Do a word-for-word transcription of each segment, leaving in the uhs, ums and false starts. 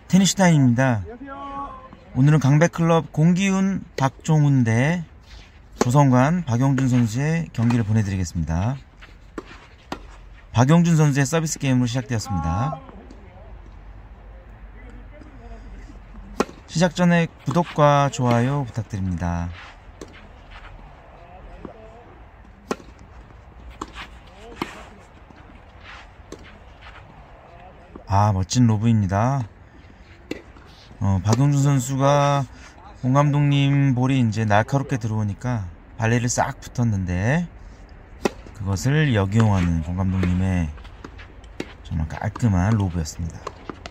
테니스 타임입니다. 오늘은 강백클럽 공기훈 박종훈 대 조성관 박용준 선수의 경기를 보내드리겠습니다. 박용준 선수의 서비스 게임으로 시작되었습니다. 시작 전에 구독과 좋아요 부탁드립니다. 아, 멋진 로브입니다. 어, 박용준 선수가 공 감독님 볼이 이제 날카롭게 들어오니까 발레를 싹 붙었는데 그것을 역이용하는 공 감독님의 정말 깔끔한 로브였습니다.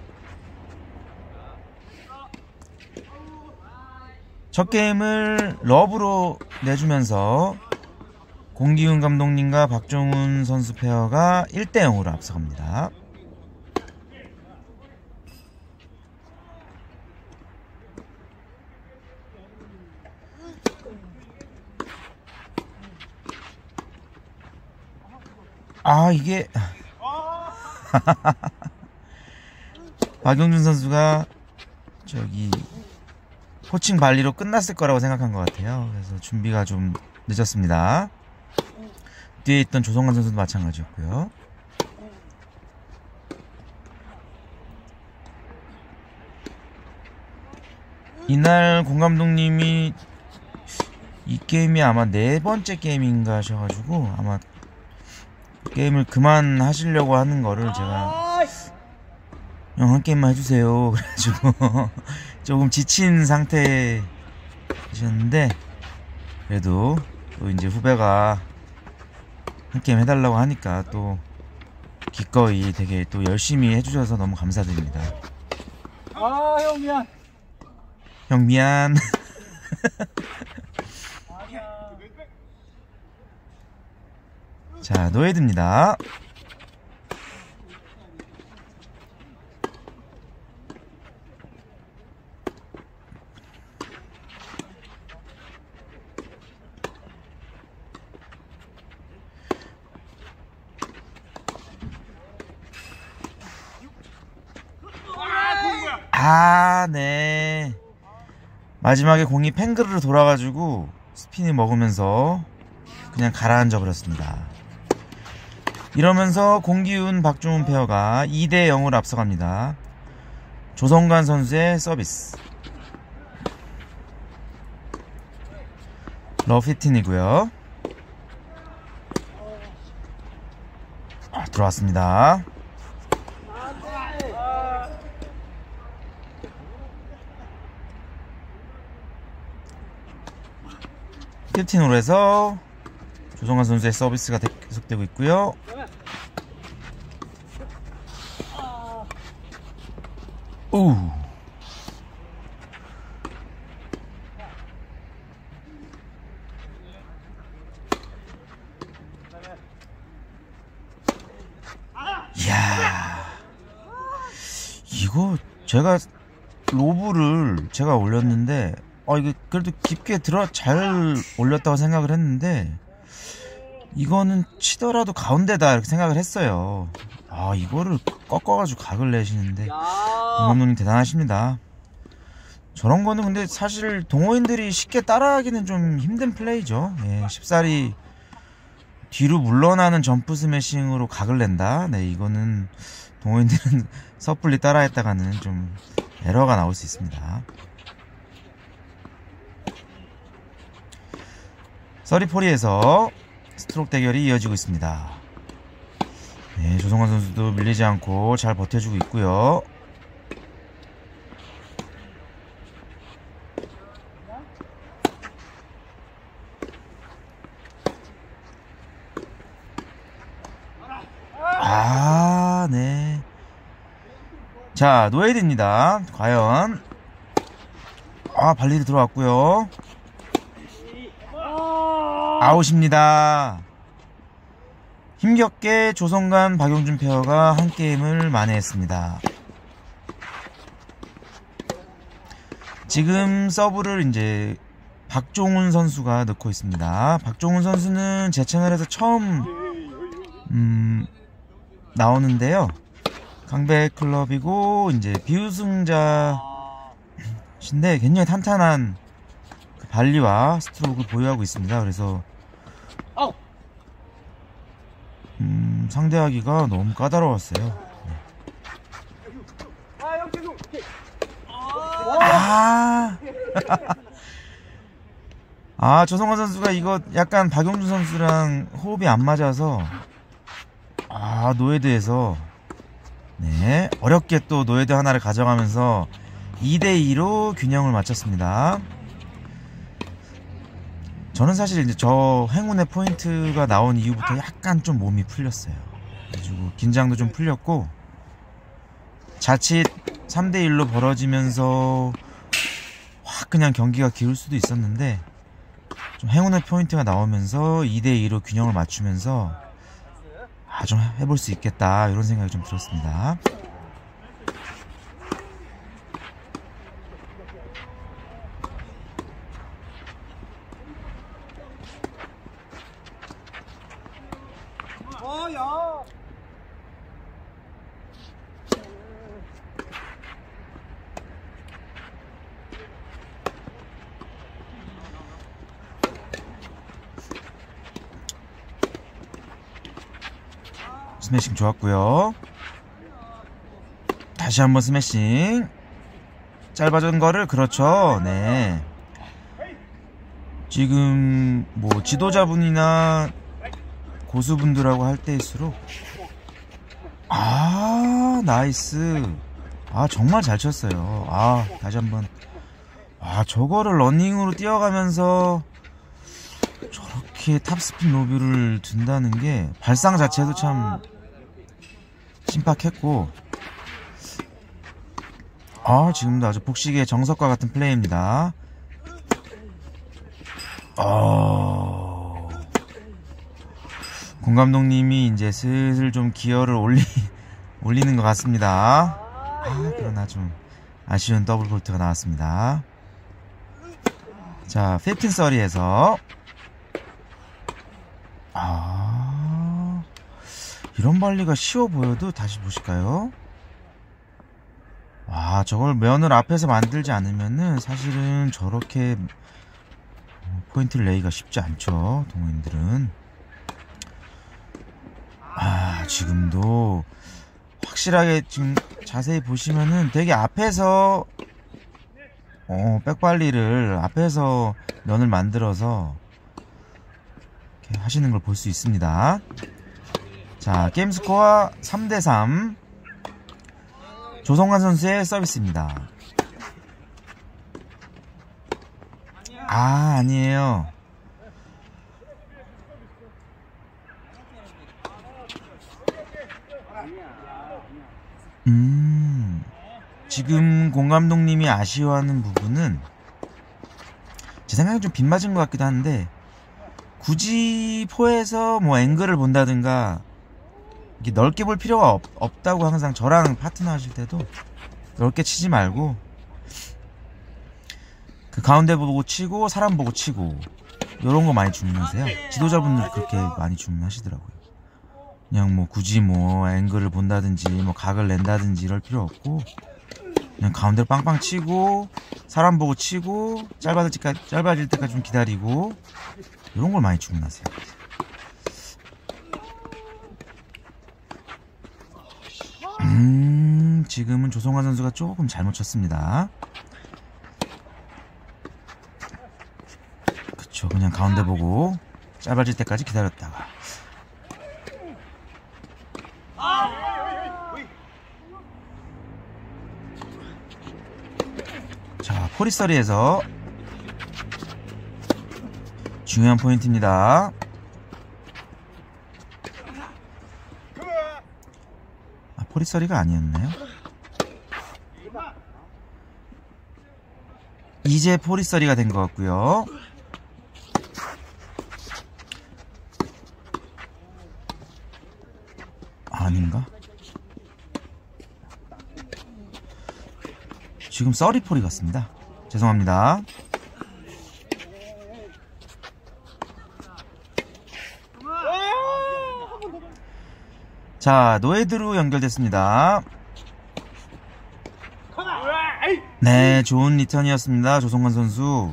첫 게임을 러브로 내주면서 공기훈 감독님과 박종훈 선수 페어가 일 대 영으로 앞서갑니다. 아, 이게 박용준 선수가 저기 코칭 발리로 끝났을 거라고 생각한 것 같아요. 그래서 준비가 좀 늦었습니다. 뒤에 있던 조성관 선수도 마찬가지였고요. 이날 공 감독님이 이 게임이 아마 네 번째 게임인가 하셔가지고 아마 게임을 그만하시려고 하는 거를 제가 형 한 게임만 해주세요 그래가지고 조금 지친 상태이셨는데 그래도 또 이제 후배가 한 게임 해달라고 하니까 또 기꺼이 되게 또 열심히 해주셔서 너무 감사드립니다. 아, 형 미안. 형 미안. 자, 노헤드입니다. 아, 네. 마지막에 공이 팽그르르 돌아가지고 스핀이 먹으면서 그냥 가라앉아 버렸습니다. 이러면서 공기훈 박종훈 페어가 이 대 영으로 앞서갑니다. 조성관 선수의 서비스 러피틴이고요. 아, 들어왔습니다. 필틴으로 해서 조성관 선수의 서비스가 계속되고 있고요. 오. 이야, 이거 제가 로브를 제가 올렸는데 어 이게 그래도 깊게 들어 잘 올렸다고 생각을 했는데 이거는 치더라도 가운데다 이렇게 생각을 했어요. 아, 이거를 꺾어가지고 각을 내시는데 감독님 대단하십니다. 저런 거는 근데 사실 동호인들이 쉽게 따라하기는 좀 힘든 플레이죠. 예, 쉽사리 뒤로 물러나는 점프 스매싱으로 각을 낸다. 네, 이거는 동호인들은 섣불리 따라했다가는 좀 에러가 나올 수 있습니다. 서리포리에서 스트로크 대결이 이어지고 있습니다. 네, 조성관 선수도 밀리지 않고 잘 버텨주고 있고요. 아, 네. 자, 노헤드입니다. 과연 아, 발리드 들어왔고요. 아웃입니다. 힘겹게 조성관 박용준 페어가 한 게임을 만회했습니다. 지금 서브를 이제 박종훈 선수가 넣고 있습니다. 박종훈 선수는 제 채널에서 처음 음, 나오는데요. 강백 클럽이고 이제 비우승자신데 굉장히 탄탄한 그 발리와 스트로크를 보유하고 있습니다. 그래서 음, 상대하기가 너무 까다로웠어요. 네. 아, 아, 조성환 선수가 이거 약간 박용준 선수랑 호흡이 안 맞아서 아, 노헤드에서 네, 어렵게 또 노헤드 하나를 가져가면서 이 대 이로 균형을 맞췄습니다. 저는 사실 이제 저 행운의 포인트가 나온 이후부터 약간 좀 몸이 풀렸어요. 그래가지고 긴장도 좀 풀렸고, 자칫 삼 대 일로 벌어지면서 확 그냥 경기가 기울 수도 있었는데, 좀 행운의 포인트가 나오면서 이 대 이로 균형을 맞추면서 아, 좀 해볼 수 있겠다 이런 생각이 좀 들었습니다. 스매싱 좋았고요. 다시 한번 스매싱. 짧아진 거를, 그렇죠. 네. 지금 뭐 지도자분이나 고수분들하고 할 때일수록 아, 나이스. 아, 정말 잘 쳤어요. 아, 다시 한번. 아, 저거를 러닝으로 뛰어가면서 저렇게 탑스핀 로브를 둔다는 게 발상 자체도 참 신박했고, 아, 지금도 아주 복식의 정석과 같은 플레이입니다. 어... 공 감독님이 이제 슬슬 좀 기어를 올리, 올리는 것 같습니다. 아, 그러나 좀 아쉬운 더블 볼트가 나왔습니다. 자, 십오 서리에서 아, 이런 발리가 쉬워 보여도 다시 보실까요? 와, 저걸 면을 앞에서 만들지 않으면은 사실은 저렇게 포인트를 내기가 쉽지 않죠, 동호인들은. 아, 지금도 확실하게 지금 자세히 보시면은 되게 앞에서 어, 백발리를 앞에서 면을 만들어서 이렇게 하시는 걸 볼 수 있습니다. 자, 게임 스코어 삼 대 삼. 조성환 선수의 서비스입니다. 아, 아니에요. 음, 지금 공 감독님이 아쉬워하는 부분은 제 생각에 좀 빗맞은 것 같기도 한데, 굳이 포에서 뭐 앵글을 본다든가 이렇게 넓게 볼 필요가 없, 없다고 항상 저랑 파트너 하실 때도 넓게 치지 말고 그 가운데 보고 치고 사람 보고 치고 요런 거 많이 주문하세요. 지도자분들 그렇게 많이 주문하시더라고요. 그냥 뭐 굳이 뭐 앵글을 본다든지 뭐 각을 낸다든지 이럴 필요 없고, 그냥 가운데로 빵빵 치고 사람 보고 치고 짧아질 때까지, 짧아질 때까지 좀 기다리고 이런 걸 많이 주문하세요. 음, 지금은 조성환 선수가 조금 잘못 쳤습니다. 그쵸, 그냥 가운데 보고 짧아질 때까지 기다렸다가. 자, 포리서리에서 중요한 포인트입니다. 아, 포리서리가 아니었나요? 이제 포리서리가 된 것 같고요. 아닌가? 지금 서리포리 같습니다. 죄송합니다. 자, 노헤드로 연결됐습니다. 네, 좋은 리턴이었습니다. 조성관 선수.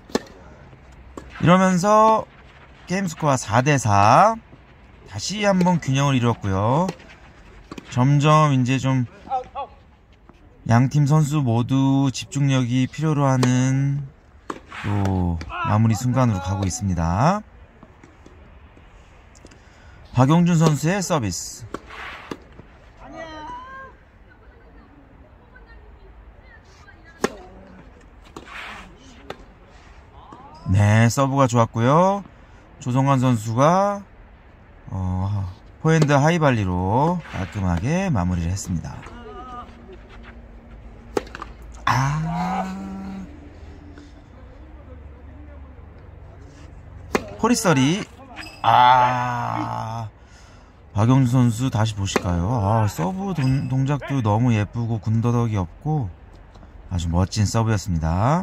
이러면서 게임 스코어 사 대 사. 다시 한번 균형을 이뤘고요. 점점 이제 좀 양팀 선수 모두 집중력이 필요로 하는 또 마무리 순간으로 가고 있습니다. 박용준 선수의 서비스. 네, 서브가 좋았고요. 조성관 선수가 어, 포핸드 하이발리로 깔끔하게 마무리를 했습니다. 아, 호리서리. 아, 박용준 선수 다시 보실까요? 아, 서브 동, 동작도 너무 예쁘고 군더더기 없고 아주 멋진 서브였습니다.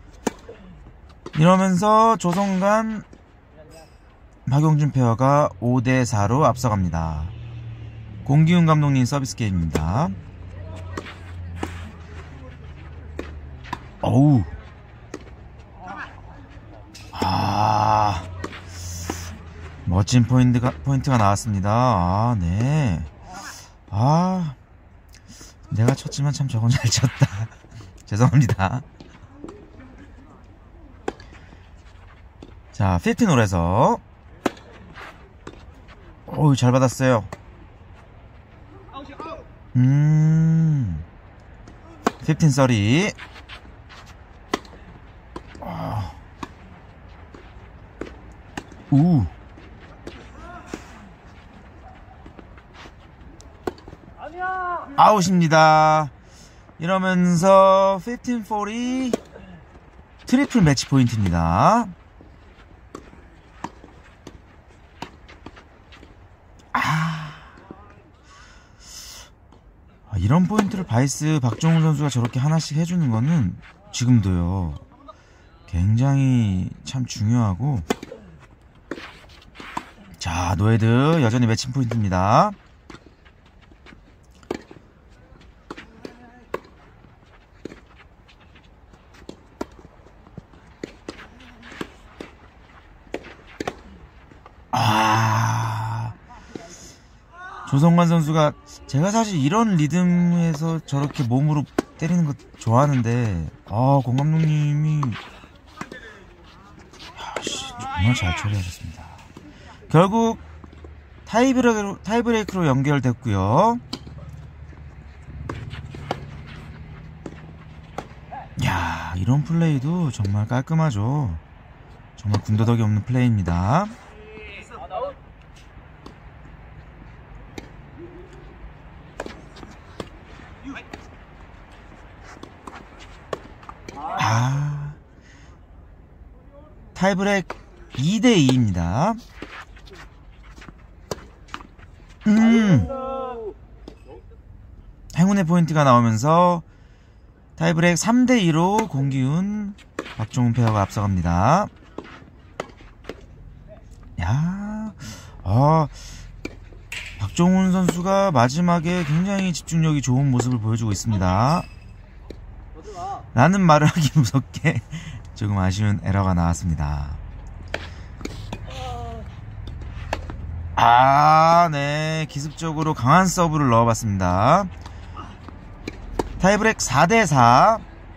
이러면서 조성관 박용준 페어가 오 대 사로 앞서갑니다. 공기훈 감독님 서비스 게임입니다. 어우, 아, 멋진 포인트가, 포인트가 나왔습니다. 아, 네. 아, 내가 쳤지만 참 저건 잘 쳤다. 죄송합니다. 자, 십오 홀에서 어우, 잘 받았어요. 음, 십오 서리. 아, 우. 아웃입니다. 이러면서 십오 홀이 트리플 매치 포인트입니다. 이런 포인트를 바이스 박종훈 선수가 저렇게 하나씩 해주는 거는 지금도요 굉장히 참 중요하고. 자, 노헤드 여전히 매칭 포인트입니다. 아, 조성관 선수가, 제가 사실 이런 리듬에서 저렇게 몸으로 때리는 거 좋아하는데, 아, 공 감독님이 야씨, 정말 잘 처리하셨습니다. 결국 타이브레이크로, 타이브레이크로 연결됐고요. 야, 이런 플레이도 정말 깔끔하죠. 정말 군더더기 없는 플레이입니다. 아, 타이브레이크 이 대 이입니다. 음, 행운의 포인트가 나오면서 타이브레이크 삼 대 이로 공기훈 박종훈 페어가 앞서갑니다. 야, 아, 박종훈 선수가 마지막에 굉장히 집중력이 좋은 모습을 보여주고 있습니다. 라는 말을 하기 무섭게 조금 아쉬운 에러가 나왔습니다. 아, 네, 기습적으로 강한 서브를 넣어봤습니다. 타이브레이크 사 대 사.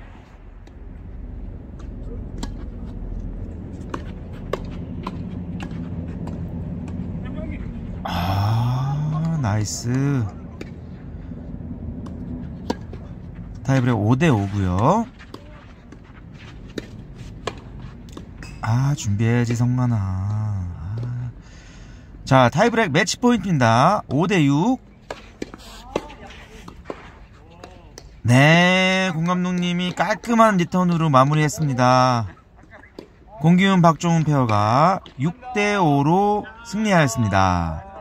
아, 나이스. 타이브레이크 오 대 오고요. 아, 준비해야지 성만아. 아. 자, 타이브레이크 매치 포인트입니다. 오 대 육. 네, 공 감독님이 깔끔한 리턴으로 마무리했습니다. 공기훈 박종훈 페어가 육 대 오로 승리하였습니다.